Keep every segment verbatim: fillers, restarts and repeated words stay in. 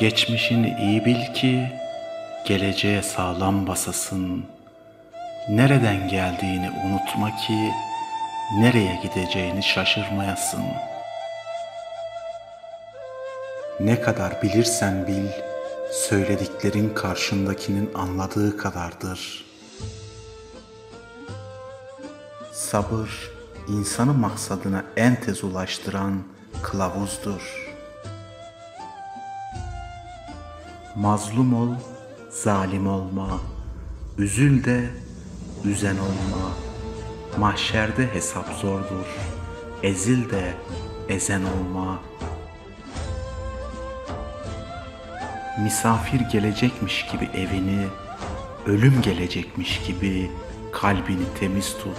Geçmişini iyi bil ki geleceğe sağlam basasın. Nereden geldiğini unutma ki nereye gideceğini şaşırmayasın. Ne kadar bilirsen bil, söylediklerin karşındakinin anladığı kadardır. Sabır, insanı maksadına en tez ulaştıran kılavuzdur. Mazlum ol, zalim olma. Üzül de, üzen olma. Mahşerde hesap zordur. Ezil de, ezen olma. Misafir gelecekmiş gibi evini, ölüm gelecekmiş gibi kalbini temiz tut.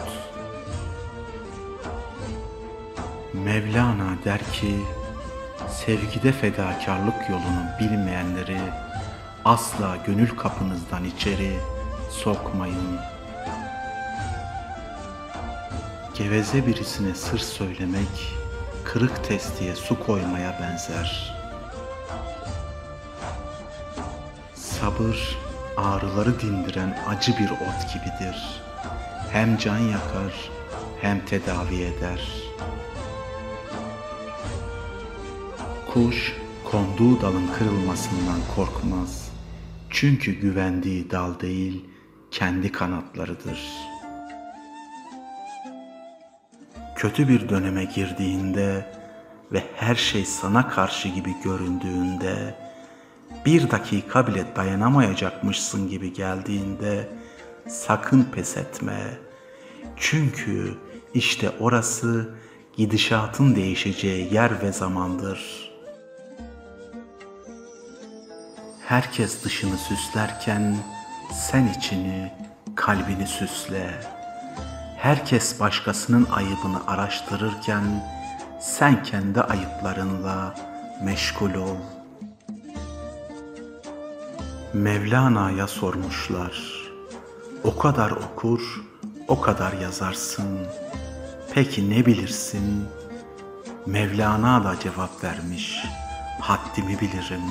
Mevlana der ki, sevgide fedakarlık yolunu bilmeyenleri asla gönül kapınızdan içeri sokmayın. Geveze birisine sır söylemek, kırık testiye su koymaya benzer. Sabır, ağrıları dindiren acı bir ot gibidir. Hem can yakar, hem tedavi eder. Kuş, konduğu dalın kırılmasından korkmaz. Çünkü güvendiği dal değil, kendi kanatlarıdır. Kötü bir döneme girdiğinde ve her şey sana karşı gibi göründüğünde, bir dakika bile dayanamayacakmışsın gibi geldiğinde sakın pes etme. Çünkü işte orası gidişatın değişeceği yer ve zamandır. Herkes dışını süslerken sen içini, kalbini süsle. Herkes başkasının ayıbını araştırırken sen kendi ayıplarınla meşgul ol. Mevlana'ya sormuşlar, o kadar okur, o kadar yazarsın. Peki ne bilirsin? Mevlana da cevap vermiş, haddimi bilirim.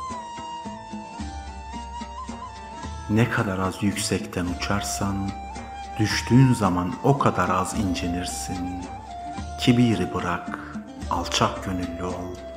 Ne kadar az yüksekten uçarsan, düştüğün zaman o kadar az incinirsin. Kibiri bırak, alçak gönüllü ol.